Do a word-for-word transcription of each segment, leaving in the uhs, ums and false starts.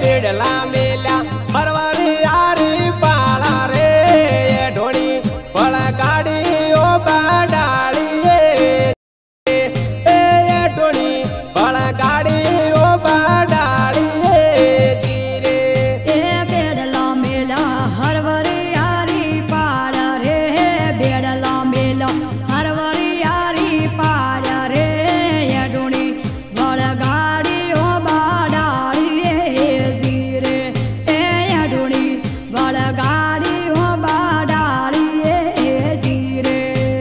पेड़ला मेला हरवारी यारी पाला रे ये ढोणी बड़ गाड़ी ओ बाडाली ये ढोणी बड़ गाड़ी ओ बाडाली जीरे ए पेड़ला मेला हरवारी यारी पाला रे पेड़ला मेला हरवारी यारी पाला रे ये ढोणी बड़ गाड़ी ओ बाडाली जीरे ए ये ढोणी बड़ गाड़ी ओ बाडाली जीरे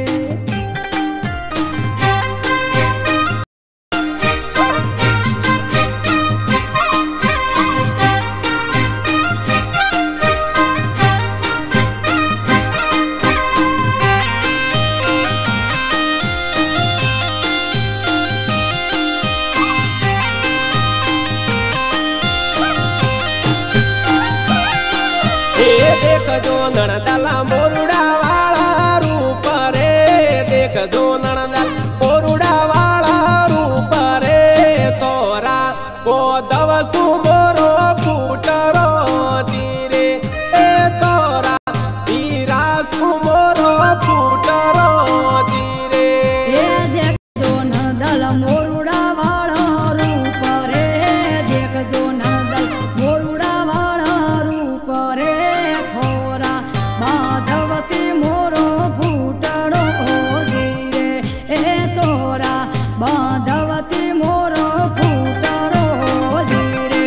देख जो नणदला मोरुड़ा वाला रूप रे देख जो नणदल मोरुड़ा वाला रूप रे तोरा को दवसु मोरो फूटरो धीरे ए तोरा हीरा सु मोरो फूटरो धीरे ए देख जो नदल मोरुड़ा वाला रूप रे देख जो नदल मोरुड़ा वाला रूप रे थोरा माधवती मोरो फूटड़ो धीरे ए तोरा माधवती मोरो फूटड़ो धीरे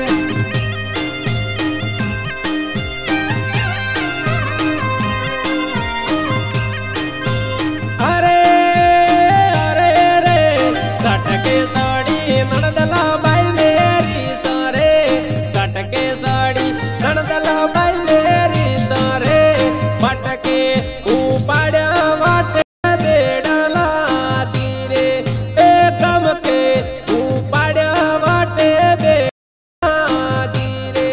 अरे अरे रे कटके साड़ी नणदला बाई मेरी सारे कटके साड़ी नणदला बाई मेरी सारे पटके ऊपड़ा वाटे बेड़ला धीरे ए कम के ऊपड़ा वाटे बेड़ा धीरे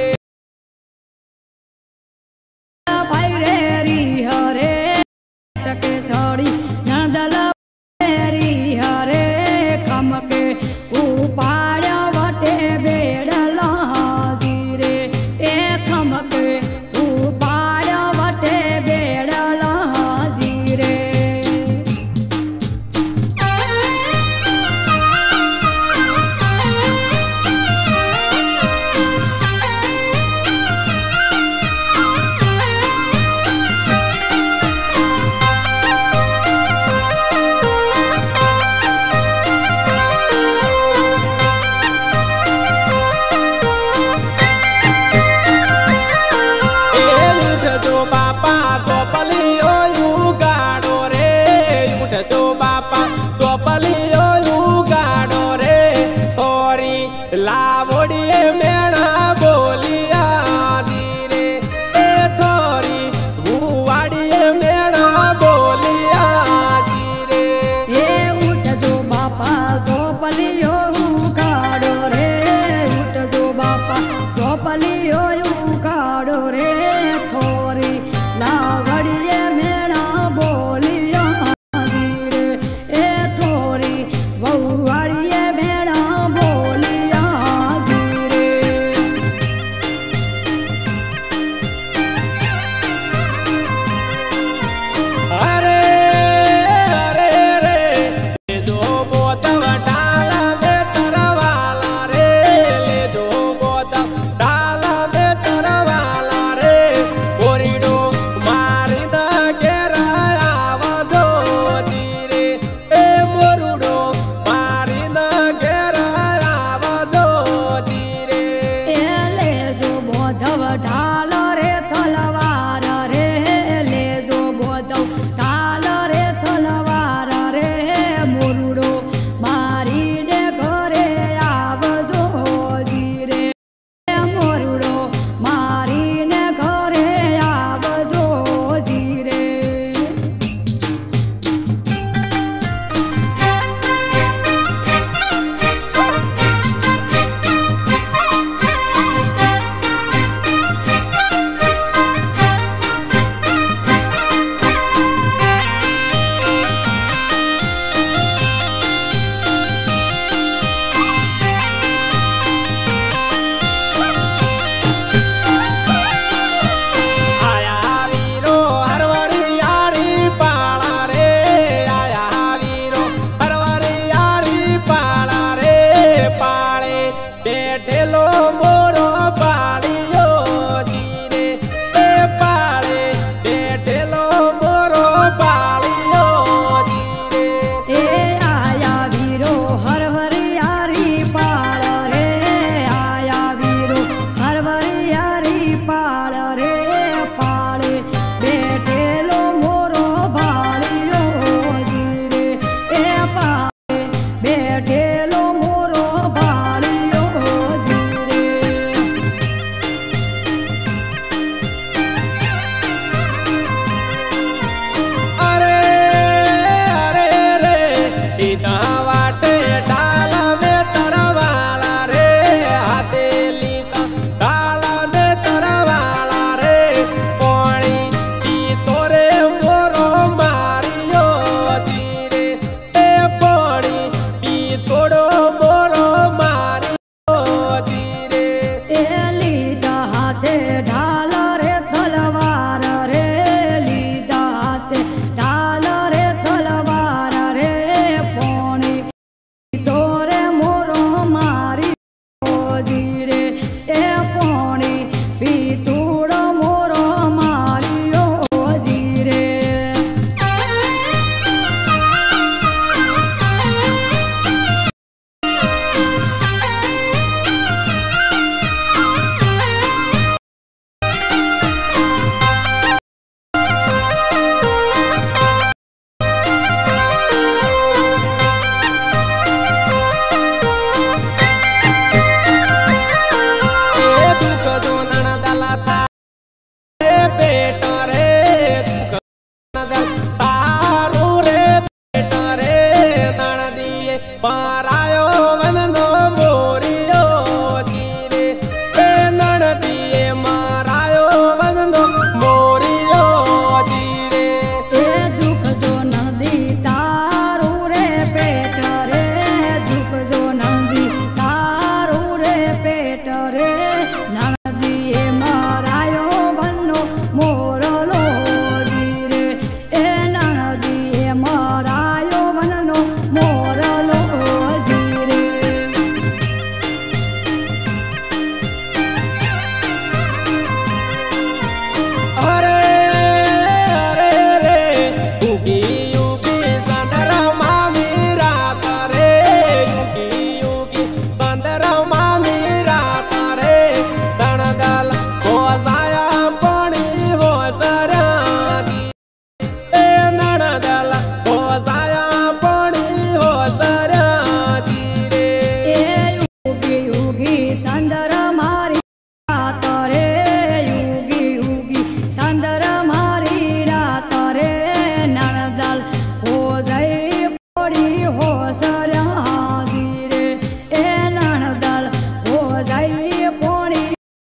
भाई रे री हरे टके साड़ी नंदल री हरे खमके उपाड़ वटे बेड़ला जीरे ए खमके उपाड़ वटे बेड़ला जीरे उठ जो बापा तो पलियो यू गाड़ो रे उठ जो बापा तो पलियो यू गाड़ो रे थोरी लावड़िए मेणा बोलिया धीरे ए थोरी बुवाड़िए मेणा बोलिया धीरे ए उठ जो बापा सोपलियो उखाड़ो रे उठ जो बापा सोपलियो उखाड़ो रे थोरी लावड़िए मेरा बोलिया धीरे ए थोरी वहुआड़िए मेरा बोलिया धीरे अरे अरे रे ले जो बोतव डाला में तरवाला रे ले जो बोतव डाला में तरवाला रे बोरीडो मारी द घेरा आवाजो धीरे ए मोरुडो मारी द घेरा आवाजो धीरे ए ले जो बोधव ढाल रे तलवार रे ले जो बोधव ढाल रे तलवार रे मुरुडो मारी ने घरे आवजो धीरे मुरुडो मारी ने घरे आवजो धीरे હાથે ઢાલ